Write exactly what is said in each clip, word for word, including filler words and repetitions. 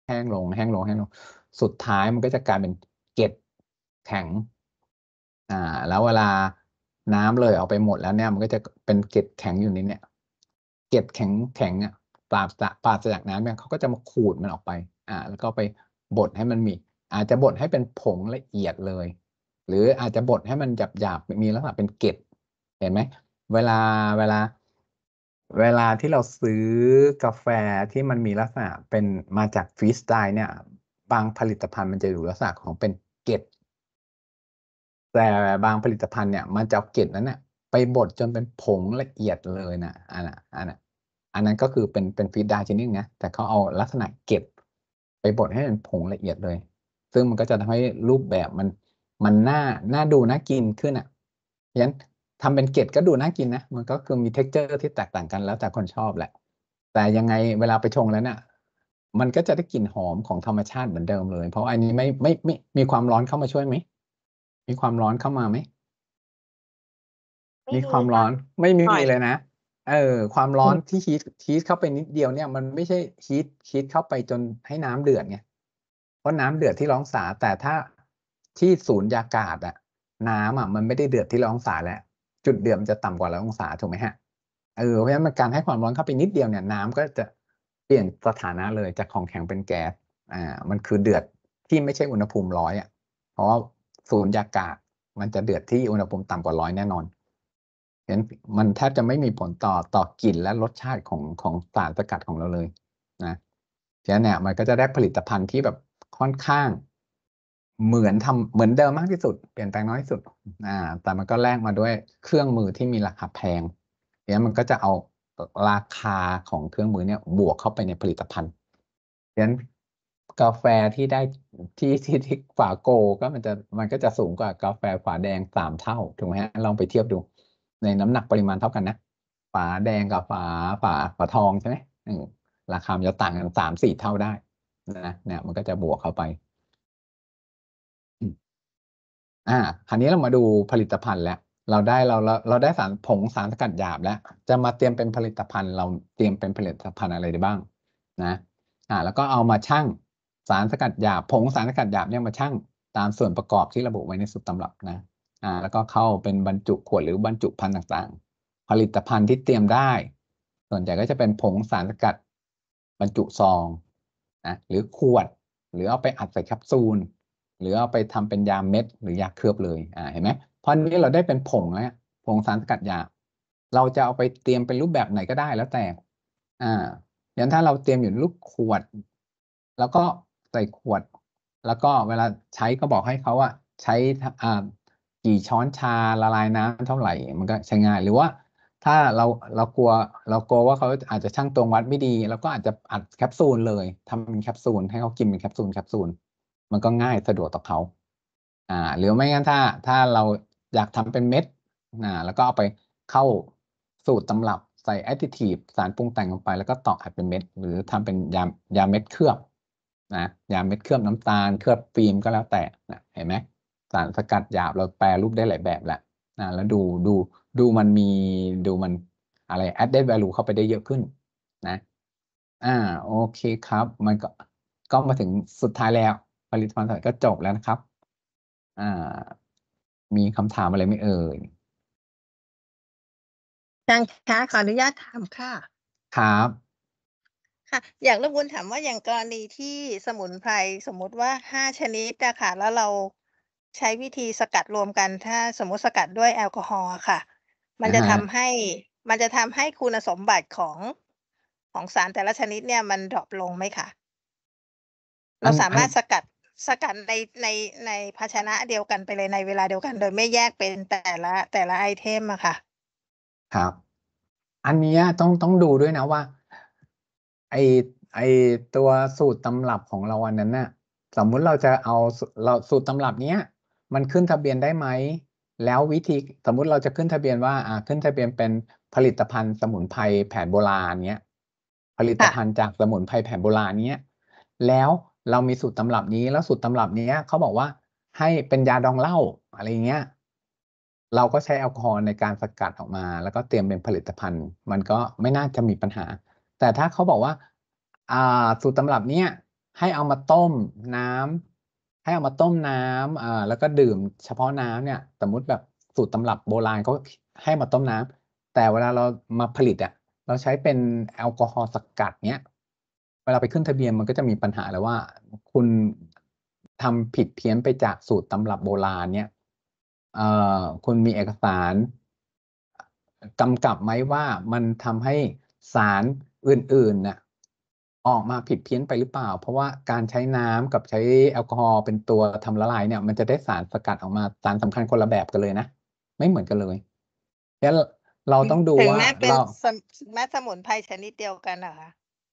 แห้งลงแห้งลงแห้งลงสุดท้ายมันก็จะกลายเป็นเกล็ดแข็งอ่าแล้วเวลาน้ำเลยเอาไปหมดแล้วเนี่ยมันก็จะเป็นเกล็ดแข็งอยู่ในเนี่ยเกล็ดแข็งแข็งอ่ะปราศจากปราศจากน้ำเนี่ยเขาก็จะมาขูดมันออกไปอ่าแล้วก็ไปบดให้มันมีอาจจะบดให้เป็นผงละเอียดเลย หรืออาจจะบดให้มันหยาบๆมีลักษณะเป็นเกล็ดเห็นไหมเวลาเวลา เวลาที่เราซื้อกาแฟที่มันมีลักษณะเป็นมาจากฟรีสไตล์เนี่ยบางผลิตภัณฑ์มันจะอยู่ลักษณะของเป็นเกล็ดแต่บางผลิตภัณฑ์เนี่ยมันจะเอาเกล็ดนั้นเนี่ยไปบดจนเป็นผงละเอียดเลยนะอันนั้นอันนั้นอันนั้นก็คือเป็นเป็นฟรีสไตล์ชนิดนะแต่เขาเอาลักษณะเกล็ดไปบดให้เป็นผงละเอียดเลย ซึ่งมันก็จะทำให้รูปแบบมันมันน่าน่าดูน่ากินขึ้นอ่ะเพราะฉะนั้นทำเป็นเกล็ดก็ดูน่ากินนะมันก็คือมี texture ที่แตกต่างกันแล้วแต่คนชอบแหละแต่ยังไงเวลาไปชงแล้วเนี่ยมันก็จะได้กลิ่นหอมของธรรมชาติเหมือนเดิมเลย เพราะอันนี้ไม่ไม่ไม่มีความร้อนเข้ามาช่วยไหมมีความร้อนเข้ามาไหมไม่มีมีความร้อค่ะนไม่มีหน่อยเลยนะเออความร้อนที่ฮีทฮีทเข้าไปนิดเดียวเนี่ยมันไม่ใช่ฮีทฮีทเข้าไปจนให้น้ำเดือดไงเพราะน้ำเดือดที่ร้อยองศาแต่ถ้าที่ศูนย์ยากาศอะน้ำอะมันไม่ได้เดือดที่ร้อยองศาแล้วจุดเดือดมันจะต่ำกว่าร้อยองศาถูกไหมฮะเออเพราะฉะนั้นมันการให้ความร้อนเข้าไปนิดเดียวเนี่ยน้ำก็จะเปลี่ยนสถานะเลยจากของแข็งเป็นแก๊สอ่ามันคือเดือดที่ไม่ใช่อุณหภูมิร้อยอ่ะเพราะว่าศูนย์ยากาศมันจะเดือดที่อุณหภูมิต่ำกว่าร้อยแน่นอนฉะนั้นมันแทบจะไม่มีผลต่อต่อกลิ่นและรสชาติของของสารสกัดของเราเลยนะฉะนั้นเนี่ยมันก็จะได้ผลิตภัณฑ์ที่แบบค่อนข้าง เหมือนทำเหมือนเดิมมากที่สุดเปลี่ยนแปลงน้อยที่สุดอ่าแต่มันก็แลกมาด้วยเครื่องมือที่มีราคาแพงเนี่ยมันก็จะเอาราคาของเครื่องมือเนี่ยบวกเข้าไปในผลิตภัณฑ์ฉะนั้นกาแฟที่ได้ที่ที่ที่ฝาโกก็มันจะมันก็จะสูงกว่ากาแฟฝาแดงสามเท่าถูกไหมฮะลองไปเทียบดูในน้ำหนักปริมาณเท่ากันนะฝาแดงกับฝาฝาฝาทองใช่ไหมอืมราคามันจะต่างกันสามสี่เท่าได้นะเนี่ยมันก็จะบวกเข้าไป อ่าคราวนี้เรามาดูผลิตภัณฑ์แล้วเราได้เราเราเราได้สารผงสารสกัดหยาบแล้วจะมาเตรียมเป็นผลิตภัณฑ์เราเตรียมเป็นผลิตภัณฑ์อะไรได้บ้างนะอ่าแล้วก็เอามาชั่งสารสกัดหยาบผงสารสกัดหยาบเนี่ยมาชั่งตามส่วนประกอบที่ระบุไว้ในสูตรตำรับนะอ่าแล้วก็เข้าเป็นบรรจุขวดหรือบรรจุภัณฑ์ต่างๆ ผลิตภัณฑ์ที่เตรียมได้ ส่วนใหญ่ก็จะเป็นผงสารสกัดบรรจุซองนะหรือขวดหรือเอาไปอัดใส่แคปซูล หรือเอาไปทำเป็นยาเม็ดหรือยาเคลือบเลยอ่าเห็นไหมเพราะนี้เราได้เป็นผงแล้วผงสารสกัดยาเราจะเอาไปเตรียมเป็นรูปแบบไหนก็ได้แล้วแต่อ่าอย่างถ้าเราเตรียมอยู่ในรูปขวด แล้วก็ใส่ขวด แล้วก็เวลาใช้ก็บอกให้เขาอะใช้อ่ากี่ช้อนชาละลายน้ำเท่าไหร่มันก็ใช้ง่ายหรือว่าถ้าเราเรากลัวเรากลัวว่าเขาอาจจะชั่งตวงวัดไม่ดีเราก็อาจจะอัดแคปซูลเลยทำเป็นแคปซูลให้เขากินเป็นแคปซูลแคปซูล มันก็ง่ายสะดวกต่อเขาอ่าหรือไม่งั้นถ้าถ้าเราอยากทำเป็นเม็ดอ่าแล้วก็เอาไปเข้าสูตรตำรับใส่แอดดิทีฟสารปรุงแต่งลงไปแล้วก็ตอกอัดเป็นเม็ดหรือทำเป็นยายาเม็ดเคลือบนะยาเม็ดเคลือบน้ำตาลเคลือบฟิล์มก็แล้วแต่นะเห็นไหมสารสกัดหยาบเราแปรรูปได้หลายแบบแหละนะแล้วดูดูดูมันมีดูมันอะไร added value เข้าไปได้เยอะขึ้นนะอ่าโอเคครับมันก็ก็มาถึงสุดท้ายแล้วผลิตภัณฑ์ก็จบแล้วนะครับอ่ามีคำถามอะไรไหมเอ่ยอาจารย์คะขออนุญาตถามค่ะครับค่ะอยากรบกวนถามว่าอย่างกรณีที่สมุนไพรสมมุติว่าห้าชนิดอะค่ะแล้วเราใช้วิธีสกัดรวมกันถ้าสมมุติสกัดด้วยแอลกอฮอล์อะค่ะมันนะฮะจะทำให้มันจะทำให้คุณสมบัติของของสารแต่ละชนิดเนี่ยมันดร็อปลงไหมคะเราสาอันอันมารถสกัดสกัดในในในภาชนะเดียวกันไปเลยในเวลาเดียวกันโดยไม่แยกเป็นแต่ละแต่ละไอเทมอะค่ะครับ อันเนี้ยต้องต้องดูด้วยนะว่าไอไอตัวสูตรตำรับของเราอันนั้นน่ะสมมุติเราจะเอาสูเราสูตรตำรับเนี้ยมันขึ้นทะเบียนได้ไหมแล้ววิธีสมมุติเราจะขึ้นทะเบียนว่าอ่าขึ้นทะเบียนเป็นผลิตภัณฑ์สมุนไพรแผนโบราณเนี้ยผลิตค่ะภัณฑ์จากสมุนไพรแผนโบราณเนี้ยแล้วเรามีสูตรตำรับนี้แล้วสูตรตำรับเนี้ยเขาบอกว่าให้เป็นยาดองเหล้าอะไรเงี้ย เราก็ใช้แอลกอฮอล์ในการสกัดออกมาแล้วก็เตรียมเป็นผลิตภัณฑ์ มันก็ไม่น่าจะมีปัญหา แต่ถ้าเขาบอกว่าอ่าสูตรตำรับเนี้ยให้เอามาต้มน้ำให้เอามาต้มน้ำอ่าแล้วก็ดื่มเฉพาะน้ำเนี่ยสมมุติแบบสูตรตำรับโบราณเขาให้มาต้มน้ำแต่เวลาเรามาผลิตอ่ะเราใช้เป็นแอลกอฮอล์สกัดเนี้ยเวลาไปขึ้นทะเบียนมันก็จะมีปัญหาแล้วว่าคุณทำผิดเพี้ยนไปจากสูตรตำรับโบราณเนี่ยเอ่อคุณมีเอกสารกำกับไหมว่ามันทำให้สารอื่นๆน่ะออกมาผิดเพี้ยนไปหรือเปล่า เพราะว่าการใช้น้ำกับใช้แอลกอฮอล์เป็นตัวทำละลายเนี่ยมันจะได้สารสกัดออกมาสารสำคัญคนละแบบกันเลยนะ ไม่เหมือนกันเลยแล้วเราต้องดูว่าถึงแม้เป็นเราสมแม้สมุนไพรชนิดเดียวกันเหรอคะ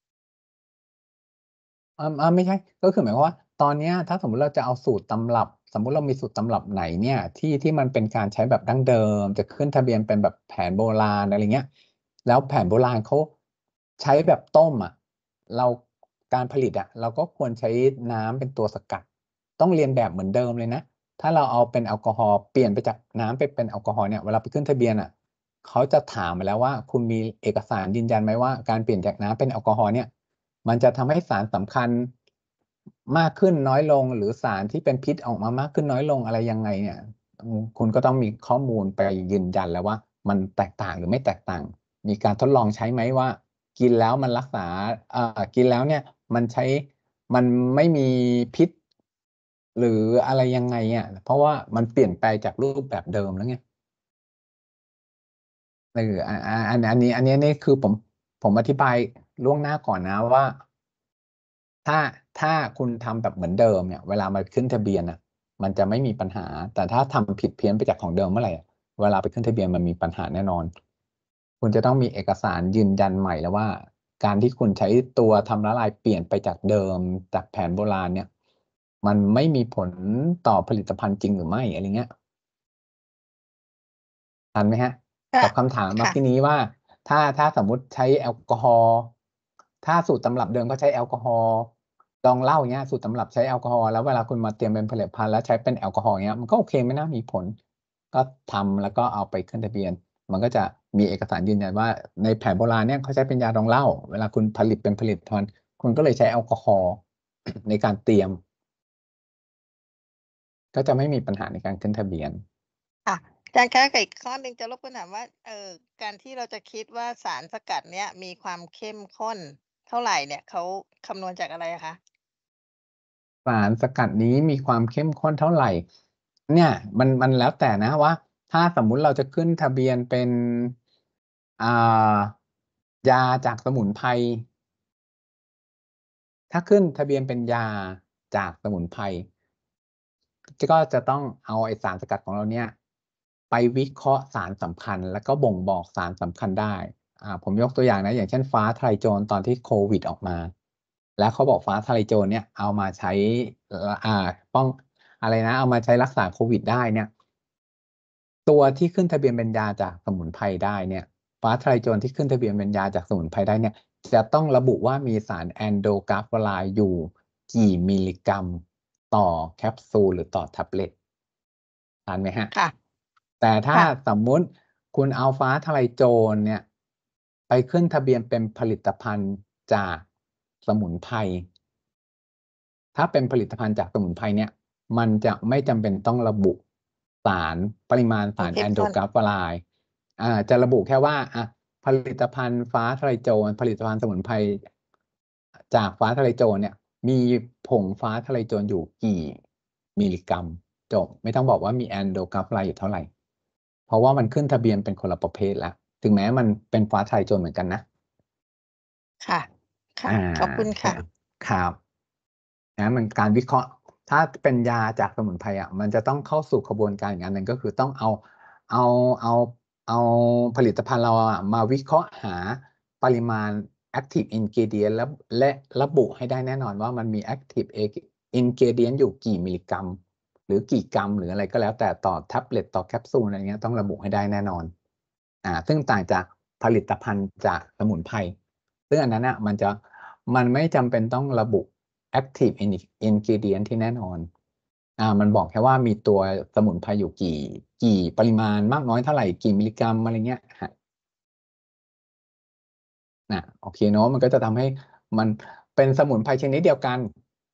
อ่าอ่าไม่ใช่ก็คือหมายความว่าตอนเนี้ยถ้าสมมุติเราจะเอาสูตรตำรับ สมมุติเรามีสูตรตำรับไหนเนี่ยที่ที่มันเป็นการใช้แบบดั้งเดิมจะขึ้นทะเบียนเป็นแบบแผนโบราณอะไรเงี้ยแล้วแผนโบราณเขาใช้แบบต้มอ่ะเราการผลิตอ่ะเราก็ควรใช้น้ำเป็นตัวสกัดต้องเรียนแบบเหมือนเดิมเลยนะถ้าเราเอาเป็นแอลกอฮอล์เปลี่ยนไปจากน้ำไปเป็นแอลกอฮอล์เนี่ยเวลาไปขึ้นทะเบียนอ่ะเขาจะถามมาแล้วว่าคุณมีเอกสารยืนยันไหมว่าการเปลี่ยนจากน้ำเป็นแอลกอฮอล์เนี่ย มันจะทำให้สารสำคัญมากขึ้นน้อยลงหรือสารที่เป็นพิษออกมามากขึ้นน้อยลงอะไรยังไงเนี่ยอืมคุณก็ต้องมีข้อมูลไปยืนยันแล้วว่ามันแตกต่างหรือไม่แตกต่าง มีการทดลองใช้ไหมว่ากินแล้วมันรักษาเอ่อกินแล้วเนี่ยมันใช้มันไม่มีพิษหรืออะไรยังไงอ่ะเพราะว่ามันเปลี่ยนไปจากรูปแบบเดิมแล้วไงเอออันอันอันนี้อันนี้นี่คือผมผมอธิบายล่วงหน้าก่อนนะว่า ถ้าถ้าคุณทำแบบเหมือนเดิมเนี่ยเวลามาขึ้นทะเบียนอ่ะมันจะไม่มีปัญหาแต่ถ้าทำผิดเพี้ยนไปจากของเดิมเมื่อไหร่อะเวลาไปขึ้นทะเบียนมันมีปัญหาแน่นอนคุณจะต้องมีเอกสารยืนยันใหม่แล้วว่าการที่คุณใช้ตัวทำละลายเปลี่ยนไปจากเดิมจากแผนโบราณเนี่ยมันไม่มีผลต่อผลิตภัณฑ์จริงหรือไม่อะไรเงี้ย ทันไหมฮะค่ะกับคำถามเมื่อค่ะกี้นี้ว่าถ้าถ้าสมมุติใช้แอลกอฮอล์ถ้าสูตรตำรับเดิมก็ใช้แอลกอฮอล์ดองเหล้าเงี้ยสูตรตำรับใช้แอลกอฮอล์แล้วเวลาคุณมาเตรียมเป็นผลิตภัณฑ์แล้วใช้เป็นแอลกอฮอล์เงี้ยมันก็โอเคไม่น่ามีผลก็ทำแล้วก็เอาไปขึ้นทะเบียนมันก็จะมีเอกสารยืนยันว่าในแผนโบราณเนี่ยเขาใช้เป็นยาดองเหล้าเวลาคุณผลิตเป็นผลิตภัณฑ์คุณก็เลยใช้แอลกอฮอล์ในการเตรียมก็จะไม่มีปัญหาในการขึ้นทะเบียนค่ะอาจารย์คะกับอีกข้อหนึ่งจะรบกวนถามว่าเอ่อการที่เราจะคิดว่าสารสกัดเนี้ยมีความเข้มข้นเท่าไรเนี่ยเขาคำนวณจากอะไรอะคะสารสกัดนี้มีความเข้มข้นเท่าไหร่เนี่ยมันมันแล้วแต่นะว่าถ้าสมมุติเราจะขึ้นทะเบียนเป็นอ่ายาจากสมุนไพรถ้าขึ้นทะเบียนเป็นยาจากสมุนไพรก็จะต้องเอาไอสารสกัดของเราเนี่ยไปวิเคราะห์สารสำคัญแล้วก็บ่งบอกสารสำคัญได้อ่าผมยกตัวอย่างนะอย่างเช่นฟ้าทะลายโจรตอนที่โควิดออกมาแล้วเขาบอกฟ้าทะลายโจรเนี่ยเอามาใช้อ่าป้องอะไรนะเอามาใช้รักษาโควิดได้เนี่ยตัวที่ขึ้นทะเบียนเป็นยาจากสมุนไพรได้เนี่ยฟ้าทะลายโจรที่ขึ้นทะเบียนเป็นยาจากสมุนไพรได้เนี่ยจะต้องระบุว่ามีสารแอนโดกราฟไลน์อยู่กี่มิลลิกรัมต่อแคปซูลหรือต่อแท็บเล็ตทานไหมฮะค่ะแต่ถ้าค่ะสมมุติคุณเอาฟ้าทะลายโจรเนี่ยไปขึ้นทะเบียนเป็นผลิตภัณฑ์จากสมุนไพรถ้าเป็นผลิตภัณฑ์จากสมุนไพรเนี่ยมันจะไม่จำเป็นต้องระบุสารปริมาณควาสารแอมเข้มข้นนโดกราฟไลน์อ่าจะระบุแค่ว่าอ่ะผลิตภัณฑ์ฟ้าทะลายโจรผลิตภัณฑ์สมุนไพรจากฟ้าทะลายโจรเนี่ยมีผงฟ้าทะลายโจรอยู่กี่มิลลิกรัมจบไม่ต้องบอกว่ามีแอนโดกราฟไลน์อยู่เท่าไหร่ เพราะว่ามันขึ้นทะเบียนเป็นคนละประเภทแล้วถึงแม้มันเป็นฟ้าทะลายโจรเหมือนกันนะค่ะค่ะอ่าขอบคุณแต่ค่ะครับนะมันการวิเคราะห์ถ้าเป็นยาจากสมุนไพรอ่ะมันจะต้องเข้าสู่กระบวนการอย่างนั้นหนึ่งก็คือต้องเอาเอาเอาเอาผลิตภัณฑ์เราอะมาวิเคราะห์หาปริมาณ active ingredient แล้วและระบุให้ได้แน่นอนว่ามันมี active ingredient อยู่กี่มิลลิกรัม หรือกี่กรัมหรืออะไรก็แล้วแต่ต่อแท็บเล็ตต่อแคปซูลอะไรเงี้ยต้องระบุให้ได้แน่นอนอ่าซึ่งต่างจากผลิตภัณฑ์จากสมุนไพรซึ่งอันนั้นอ่ะมันจะมันไม่จำเป็นต้องระบุ active ingredient ที่แน่นอนอ่ามันบอกแค่ว่ามีตัวสมุนไพรอยู่กี่กี่ปริมาณมากน้อยเท่าไหร่กี่มิลลิกรัมอะไรเงี้ยฮะนะโอเคเนาะมันก็จะทำให้มันเป็นสมุนไพรชนิดเดียวกัน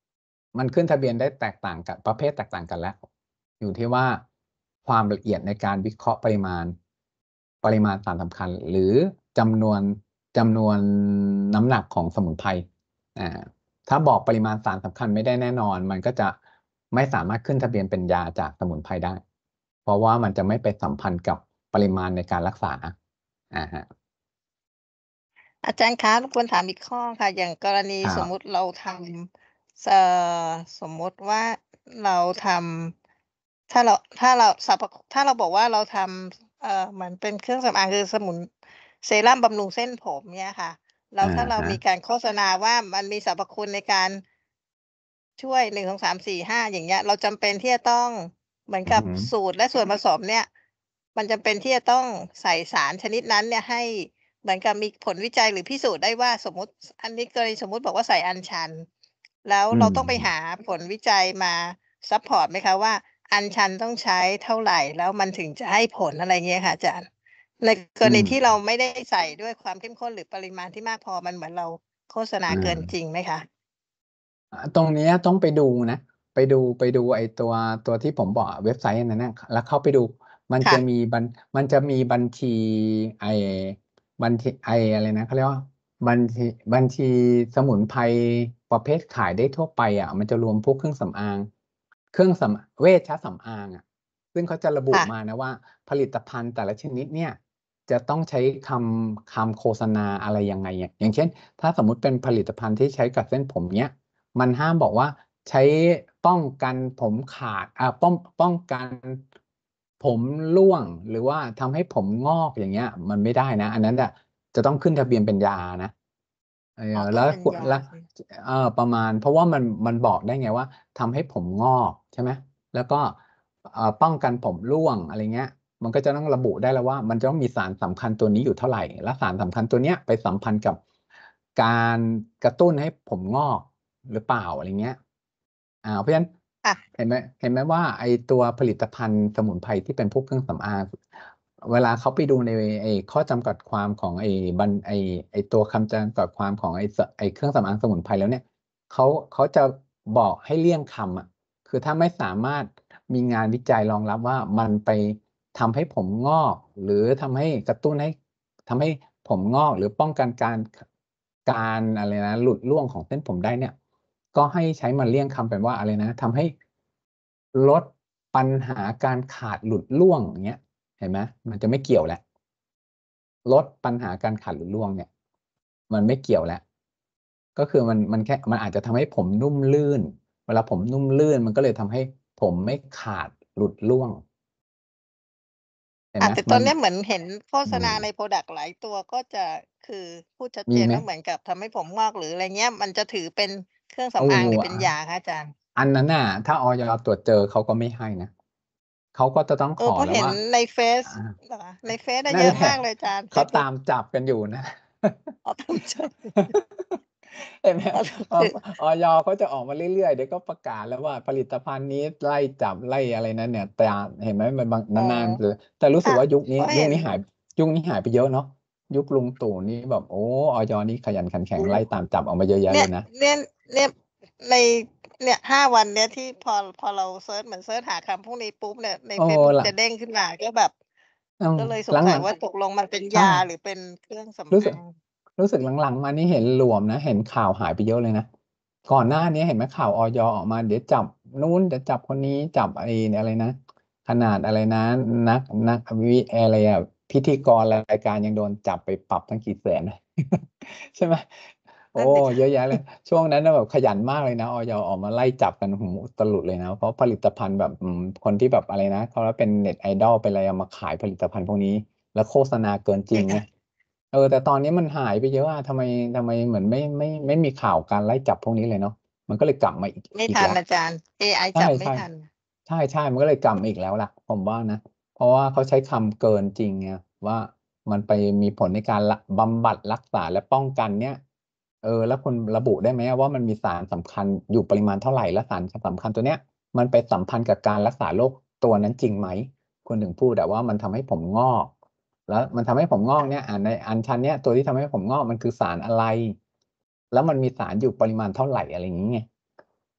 มันขึ้นทะเบียนได้แตกต่างกันประเภทแตกต่างกันแล้ว อยู่ที่ว่าความละเอียดในการวิเคราะห์ปริมาณ ปริมาณสารสำคัญ หรือจำนวนจำนวนน้ำหนักของสมุนไพรอ่าถ้าบอกปริมาณสารสำคัญไม่ได้แน่นอน มันก็จะไม่สามารถขึ้นทะเบียนเป็นยาจากสมุนไพรได้ เพราะว่ามันจะไม่ไปสัมพันธ์กับปริมาณในการรักษาอ่าฮะอาจารย์คะ รบกวนถามอีกข้อค่ะ อย่างกรณีครัสมบมุติเราทำ เอ่อ สมมุติว่าเราทำ ถ้าเรา ถ้าเราสรรพ ถ้าเราบอกว่าเราทำ เอ่อ เหมือนเป็นเครื่องสำอาง คือสมุน เซรั่มบำรุงเส้นผมเนี่ยค่ะ แล้อวะฮถ้าเรามีะการโฆษณาว่ามันมีสรรพคุณในการ ช่วย หนึ่ง สอง สาม สี่ ห้า อย่างเงี้ย เราจำเป็นที่จะต้อง เหมือนอือกับฮึสูตรและส่วนผสมเนี่ย มันจำเป็นที่จะต้องใส่สารชนิดนั้นเนี่ย ให้เหมือนกับมีผลวิจัยหรือพิสูจน์ได้ว่า สมมุติ อันนี้กรณีสมมุติบอกว่าใส่อัญชัน แล้วอืเราต้องไปมหาผลวิจัยมาซัปพอร์ตไหมคะว่า อัญชันต้องใช้เท่าไร แล้วมันถึงจะให้ผล อะไรเงี้ยค่ะอาจารย์ ในกอืรณีที่เรามไม่ได้ใส่ด้วยความเข้มข้น หรือปริมาณที่มากพอ มันเหมือนเราโฆษณาอเกินาจริงไหมคะ? อ่า ตรงเนี้ยต้องไปดูนะ ไปดู ไปดูไอ้ตัว ตัวที่ผมบอกอะ เว็บไซต์อันนั้นน่ะ แล้วเข้าไปดู มันค่จะะมีบัญ มันจะมีบัญชี ไอ้ บัญชี ไอ้อะไรนะ เขาเรียกว่า บัญชี บัญชีสมุนไพรประเภทขายได้ทั่วไปอะ มันจะรวมพวกเครื่องสำอาง เครื่องสำ เวชสำอางอะ ซึ่งเขาจะระบุค่ะมานะว่า ผลิตภัณฑ์แต่ละชนิดเนี่ย จะต้องใช้คำ คำโฆษณาอะไรยังไงอะ อย่างเช่น ถ้าสมมุติเป็นผลิตภัณฑ์ที่ใช้กับเส้นผม เงี้ย มันห้ามบอกว่า ใช้ป้องกันผมขาด อ่า ป้อง ป้องกันผมร่วง หรือว่าทำให้ผมงอก อย่างเงี้ย มันไม่ได้นะ อันนั้นน่ะจะต้องขึ้นทะเบียนเป็นยานะ เออ๋ออตแ้ลอ้ว คงเป็นยาแล้วใช่ไหม? จ เออ ประมาณ เพราะว่ามัน มันบอกได้ไงว่า ทำให้ผมงอก ใช่ไหม แล้วก็ เอ่อ ป้องกันผมร่วง อะไรเงี้ย มันก็จะต้องระบุได้แล้วว่า มันจะต้องมีสารสำคัญตัวนี้อยู่เท่าไร และสารสำคัญตัวเนี้ยไปสัมพันธ์กับการกระตุ้นให้ผมงอกหรือเปล่า อะไรเงี้ย อ่า เพราะฉะนั้นค่ะเห็นไหม เห็นไหมว่า ไอ้ตัวผลิตภัณฑ์สมุนไพรที่เป็นพวกเครื่องสำอาง เวลาเขาไปดูในไอ้ข้อจำกัดความของไอ้บัญ ไอ้ ไอ้ตัวคำจำกัดความของไอ้ ส ไอ้เครื่องสำอางสมุนไพรแล้วเนี่ย เขา เขาจะบอกให้เลี่ยงคำอะ คือถ้าไม่สามารถมีงานวิจัยรองรับว่า มันไปทำให้ผมงอก หรือทำให้กระตุ้นให้ ทำให้ผมงอก หรือป้องกันการ ข การอะไรนะ หลุดร่วงของเส้นผมได้เนี่ย ก็ให้ใช้มาเลี่ยงคำเป็นว่าอะไรนะ ทำให้ ลดปัญหาการขาดหลุดร่วง อย่างเงี้ย เห็นไหม มันจะไม่เกี่ยวแล้ว ลดปัญหาการขาดหลุดร่วงเนี่ย มันไม่เกี่ยวแล้ว ก็คือมัน มันแค่ มันอาจจะทำให้ผมนุ่มลื่น เวลาผมนุ่มลื่น มันก็เลยทำให้ผมไม่ขาดหลุดร่วง เห็นอไาหมแต่ตมอันนเนี้ยเหมือนเห็นโฆอืมษณาในพรอดักต์หลายตัว ก็จะ คือพูดชัดมเจีไหม? นว่า เหมือนกับทำให้ผมงอก หรืออะไรเงี้ย มันจะถือเป็นเครื่องสโอ้ำอโาฮง หรือเป็อนยาคะอาจารย์? อันนั้นน่ะ ถ้า อย. ตรวจเจอเขาก็ไม่ให้นะ เขาก็จะต้องเออ เพราขอแะล้เวห็วน่าในเฟซอาเหรอคะ? ในเฟซอะนัเ่ยอนแะหลมาะกเลยอาจารย์ เเฟขาตซบุ๊ากมจับกันอยู่นะอ๋อ ตามจับเห็นไหมอ๋อเออคืออย. เขาจะออกมาเรื่อย ๆ เดี๋ยวก็ประกาศแล้วว่า ผลิตภัณฑ์นี้ไล่จับ ไล่อะไรนะเนี่ย ตาม เห็นไหม มันบางอ๋อนาน ๆ เจอ แต่รู้คสึ่กะว่ายุคนเีพ้ราะเยหุ็นคนี้หาย ยุคนี้หายไปเยอะเนาะ ยุคลุงตู่นี่แบบ โอ้ อย. นี่ขยันขันแข็โอง้ไล่ตามจับออกมาเยอะแยะเนีเ่ยลยนะเนี่ย เนี่ย ใน เนี่ย ห้า วันเนี้ยที่พอ พอเราเซิร์ช เหมือนเซิร์ชหาคำพวกนี้ปุ๊บเนี่ย ในเออเฟซบุ๊กล่ะจะเด้งขึ้นมา ก็แบบเออก็เลยสหลงสัยังว่า ตกลงมันเป็นๆ ใชยา่หรือเป็นเครื่องสรูำ้อสึากง? รู้สึกหลัง ๆ มานี่เห็นหลวมนะ เห็นข่าวหายไปเยอะเลยนะ ก่อนหน้านี้เห็นไหม ข่าว อย. ออกมา เดี๋ยวจับนู้น เดี๋ยวจับคนนี้ จับไอ้อะไรนะ ขนาดอะไรนะ นัก นัก วิ อะไรอะ พิธีกรรายการยังโดนจับไปปรับตั้งกี่แสน ใช่ไหม โอน้ั่นสิคะเยอะแยะเลย ช่วงนั้นน่ะแบบขยันมากเลยนะ อย. ออกมาไล่จับกัน โอ้โฮ อุตลุดเลยนะ เพราะผลิตภัณฑ์แบบ อืม คนที่แบบอะไรนะ เขาเป็นเน็ตไอดอล เป็นอะไร เอามาขายผลิตภัณฑ์พวกนี้ แล้วโฆษณาเกินจใรชิ่งคไ่งะเออ แต่ตอนนี้มันหายไปเยอะอะ ทำไม ทำไมเหมือนไม่ ไม่ ไม่มีข่าวการไล่จับพวกนี้เลยเนาะ มันก็เลยกลับมาอีกไม่ทอีกัแนล้วอาจารย์ เอไอใจับไม่ช่ทันๆ ใช่ ๆ มันก็เลยกลับมาอีกแล้วล่ะ ผมว่านะ เพราะว่าเขาใช้คำเกินจริงไงว่า มันไปมีผลในการ ร บำบัด รักษา และป้องกันเนี่ย เออ แล้วคุณระบุได้ไหมอะว่า มันมีสารสำคัญอยู่ปริมาณเท่าไร และสาร ส สำคัญตัวเนี้ย มันไปสัมพันธ์กับการรักษาโรคตัวนั้นจริงไหม คุณถึงพูดอะว่า มันทำให้ผมงอก แล้วมันทำให้ผมงอกเนี่ย อ่า ในอัญชันเนี่ย ตัวที่ทำให้ผมงอกมันคือสารอะไร แล้วมันมีสารอยู่ปริมาณเท่าไร อะไรงี้ไง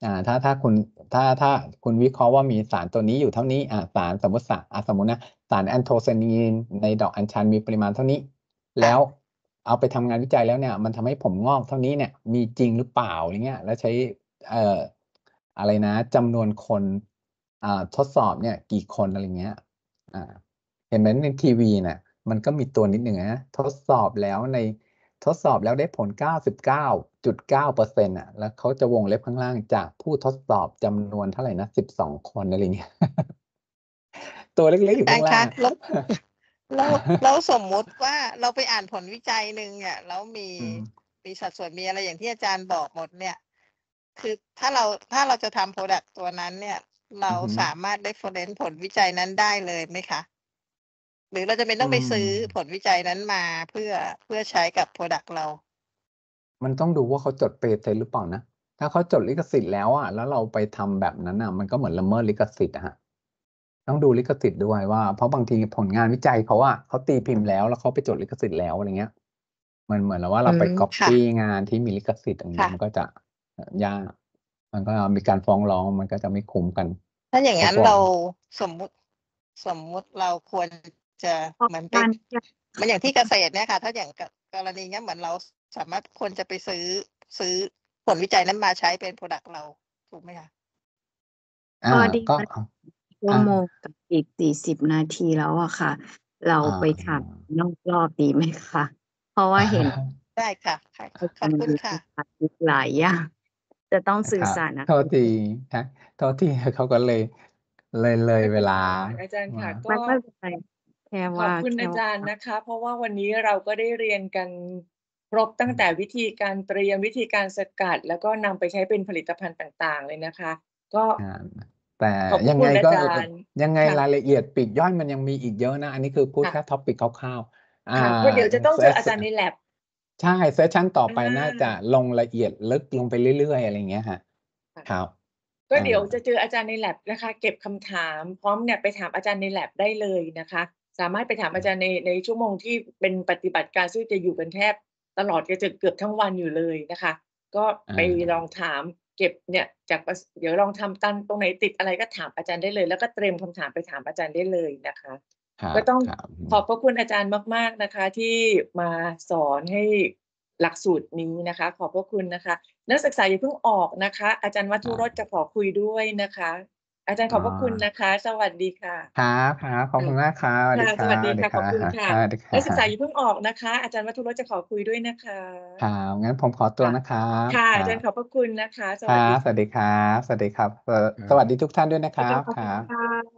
อ่าถ้าถ้าคุณถ้าถ้าคุณวิเคราะห์ว่ามีสารตัวนี้อยู่เท่านี้อ่าสารสมมติสารอ่าสมมตินะสารแอนโทไซนีนในดอกอัญชันมีปริมาณเท่านี้ แล้วเอาไปทำงานวิจัยแล้วเนี่ย มันทำให้ผมงอกเท่านี้เนี่ย มีจริงหรือเปล่าอะไรเงี้ยแล้วใช้เอ่ออะไรนะจำนวนคนอ่าทดสอบเนี่ยกี่คนอะไรเงี้ยอ่าเห็นไหมในทีวีเนี่ยมันก็มีตัวนิดหนึ่งนะทดสอบแล้วในทดสอบแล้วได้ผล เก้าสิบเก้าจุดเก้าเปอร์เซ็นต์ อ่ะ แล้วเขาจะวงเล็บข้างล่างจากผู้ทดสอบจำนวนเท่าไหร่นะสิบสองคนอะไรเงี้ย ตัวเล็กๆอยู่อาจาข้าร งย์ล่าคะงแล้ว แล้วแล้วสมมุติว่าเราไปอ่านผลวิจัยหนึ่งเนี่ยแล้วมีอืมมีสัดส่วนมีอะไรอย่างที่อาจารย์บอกหมดเนี่ย คือถ้าเราถ้าเราจะทำ พรอดักต์ ตัวนั้นเนี่ย เราอือฮึสามารถ reference ผลวิจัยนั้นได้เลยไหมคะ? หรือเราจำเป็นอืต้องไปซื้อมผลวิจัยนั้นมาเพื่อ เพื่อใช้กับ พรอดักต์ เรา? มันต้องดูว่าเขาจด Patent หรือเปล่านะ ถ้าเขาจดลิขสิทธิ์แล้วอะ แล้วเราไปทำแบบนั้นน่ะ มันก็เหมือนละเมิดลิขสิทธิ์อะครับ ต้องดูลิขสิทธิ์ด้วยว่า เพราะบางทีผลงานวิจัยเขาอะ เขาตีพิมพ์แล้ว แล้วเขาไปจดลิขสิทธิ์แล้ว อะไรเงี้ย มันเหมือนกับว่าอืเราไปก๊มอบค่ปี้ะงานที่มีลิขสิทธิ์ อย่างคเงี้่ยะมันก็จะ เอ่อ ยาก มันก็มีการฟ้องร้อง มันก็จะไม่คุ้มกันถ้าอย่างเขงาั้นฟ้อเรงา สมมุติ สมมุติเราควรจะ เหมือนไป เหมือนอย่างที่เกษตรเนี่ยค่ะ ถ้าอย่าง ก กรณีเนี้ย เหมือนเรา ส สามารถ ควรจะไปซื้อ ซื้อผลวิจัยนั้นมาใช้เป็น พรอดักต์ เรา ถูกไหมคะ? อาก็ดีก็นะอาชั่อวาโมงกับอีก สี่สิบ นาทีแล้วอะค่ะ เราอาไปถามนอกรอบดีไหมคะ? เพราะว่าเห็นได้ค่ะ ค่ะอาจขารย์อบคุณค่ะอีกหลาย อย่าง จะต้องสื่ครับอสารอะโทษที ครับ โทษที เขาก็เลย เลย เลยไม่เเวลป็นาไรค่ะอาจารย์มค่ะากไม่็ไม่เป็นไร แค่วข่อาบคุณแค่วอาจา่รย์านะคะ เพราะว่าวันนี้เราก็ได้เรียนกันครบตั้งแต่วิธีการเตรียม วิธีการสกัด แล้วก็นำไปใช้เป็นผลิตภัณฑ์ต่าง ๆ เลยนะคะ ก็อา แต่ขอบพรยะังคไุงณอาก็จาอรย์ยังไงค่ะรายละเอียดปลีกย่อยมันยังมีอีกเยอะนะ อันนี้คือพูดค่แค่ะ topic คร่าว ๆ อ่าค่ะ เพราะเดี๋ยวจะต้องเซสเจออาจารย์ใน lab ใช่ เซสชันต่ออไปน่าจะาลงละเอียดลึกลงไปเรื่อย ๆ อะไรอย่างเงี้ยครับค่ะครับกอ็าเดี๋ยวจะเจออาจารย์ใน lab นะคะ เก็บคำถามพร้อมเนี่ยไปถามอาจารย์ใน lab ได้เลยนะคะ สามารถไปถามอาจารย์ใน ในชั่วโมงที่เป็นปฏิบัติการ ซึ่งจะอยู่กันแทบตลอด จะ จะเกือบทั้งวันอยู่เลยนะคะ ก็อไปลองาถามเก็บเนี่ยจากประ ส เดี๋ยวลองทำตาม ตรงไหนติดอะไรก็ถามอาจารย์ได้เลย แล้วก็เตรียมคำถามไปถามอาจารย์ได้เลยนะคะครก็ต้องับ ๆ อืมขอบพระคุณอาจารย์มาก ๆ นะคะ ที่มาสอนให้หลักสูตรนี้นะคะ ขอบพระคุณนะคะ นักศึกษาอย่าเพิ่งออกนะคะ อาจารย์มัครทุัรสจะบขอคุยด้วยนะคะ อาจารย์อขอบพระคุณานะคะ สวัสดีค่ะครับ ๆ ขอบค่คุะณมากครับ สวัสคดี่ะครสัวัสบดสีวัสดคี่ะครขอบคุณับค่ะสวัสดีครนัักศึกษาอบย่าเพิ่งออกนะคะ อาจารย์มัทุรสจะขอคุยด้วยนะคะครับ งั้นผมขอตัคว่ะนะครับค่ะครอาัจารยบ์ขอบพระคุณนะคะ สครวััสดีบ สค่วัสดีะครับ สวัสดีครับ เอ่อครสับวัสดีทุกท่านด้วยนะครอาับจารย์ขอบคุครัณบค่ะ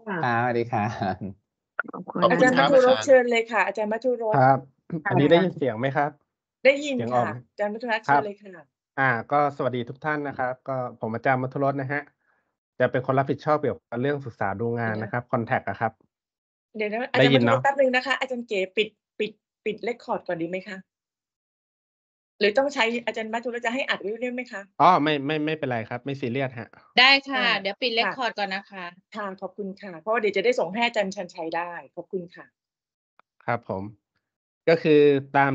ครับ สวัสดี ครับขอบคุณขอบออาาจารย์จคุณคมัรย์ทุรสรับอาจารย์เชิญเลยค่ะ อาจารย์มัทุรสครับค่อันนี้ได้ะยินเสียงไหมครับ? ได้ยินคเสียงอ่อะกอาจารย์มัทุรสครเชิับญเลยค่ะอ่า ก็สวัสดีทุกท่านนะครับ ก็ผมอาจารย์มัทุรสนะครับ จะเป็นคนรับผิดชอบเกี่ยวกับเรื่องศึกษาดูงเดาี๋ยนวนะนะครับ คอนแท็กต์อะครับเดี๋ยวนะ อาไดจ้ารย์ยมิันทุเรนาสะ? แป๊บหนึ่งนะคะ อาจารย์เก๋ปิด ปิด ปิด Record ก่อนดีไหมคะ? หรือต้องใช้ อาจารย์มัทุรสจะให้อัดไว้ด้วยไหมคะ? อ๋อ ไม่ ไม่ ไม่เป็นไรครับ ไม่ซีเรียสครับได้คค่ะ่ะเดี๋ยวปิดค่ะ Record ก่อนนะคะค่ะ ขอบคุณค่ะ เพราะว่าเดี๋ยวจะได้ส่งให้อาจารย์ชันชัยได้ ขอบคุณค่ะครับผม ก็คือตาม